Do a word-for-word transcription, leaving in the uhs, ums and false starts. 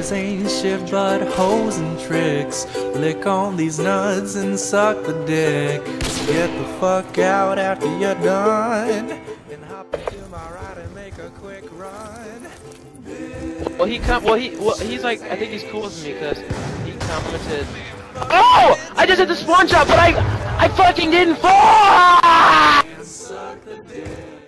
Bitches ain't shit but hoes and tricks. Lick on these nuts and suck the dick. Get the fuck out after you're done, and hop into my ride and make a quick run. Well, he com well he well he's like I think he's cool with me because he commented. Oh! I just hit the spawn shot, but I I fucking didn't fall. Suck the dick.